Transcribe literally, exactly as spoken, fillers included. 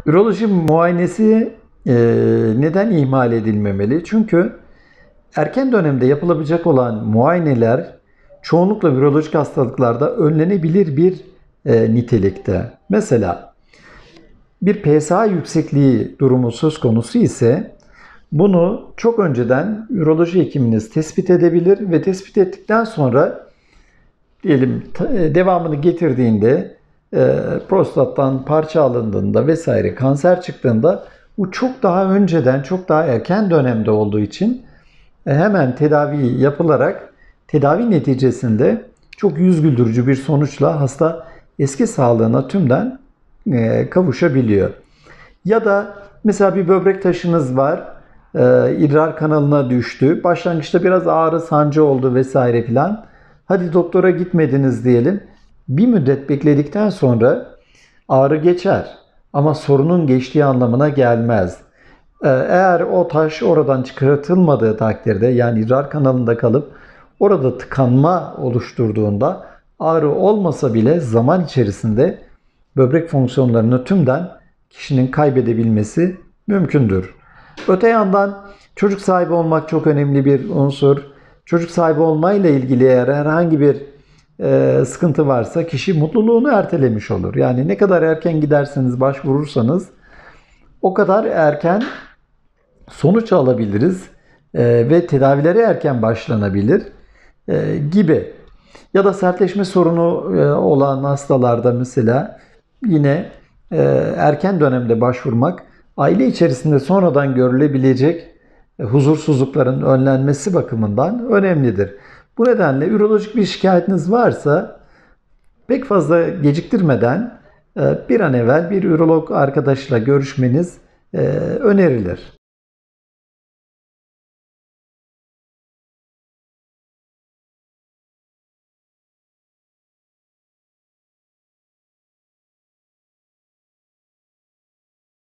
Üroloji muayenesi e, neden ihmal edilmemeli? Çünkü erken dönemde yapılabilecek olan muayeneler çoğunlukla ürolojik hastalıklarda önlenebilir bir e, nitelikte. Mesela bir P S A yüksekliği durumu söz konusu ise bunu çok önceden üroloji hekiminiz tespit edebilir ve tespit ettikten sonra diyelim devamını getirdiğinde e, prostattan parça alındığında vesaire kanser çıktığında bu çok daha önceden, çok daha erken dönemde olduğu için e, hemen tedavi yapılarak tedavi neticesinde çok yüz güldürücü bir sonuçla hasta eski sağlığına tümden e, kavuşabiliyor. Ya da mesela bir böbrek taşınız var, e, idrar kanalına düştü, başlangıçta biraz ağrı, sancı oldu vesaire filan. Hadi doktora gitmediniz diyelim. Bir müddet bekledikten sonra ağrı geçer. Ama sorunun geçtiği anlamına gelmez. Eğer o taş oradan çıkartılmadığı takdirde, yani idrar kanalında kalıp orada tıkanma oluşturduğunda ağrı olmasa bile zaman içerisinde böbrek fonksiyonlarını tümden kişinin kaybedebilmesi mümkündür. Öte yandan çocuk sahibi olmak çok önemli bir unsur. Çocuk sahibi olmayla ilgili eğer herhangi bir e, sıkıntı varsa kişi mutluluğunu ertelemiş olur. Yani ne kadar erken giderseniz, başvurursanız o kadar erken sonuç alabiliriz e, ve tedavilere erken başlanabilir e, gibi. Ya da sertleşme sorunu e, olan hastalarda mesela yine e, erken dönemde başvurmak aile içerisinde sonradan görülebilecek e, huzursuzlukların önlenmesi bakımından önemlidir. Bu nedenle ürolojik bir şikayetiniz varsa pek fazla geciktirmeden e, bir an evvel bir ürolog arkadaşla görüşmeniz e, önerilir.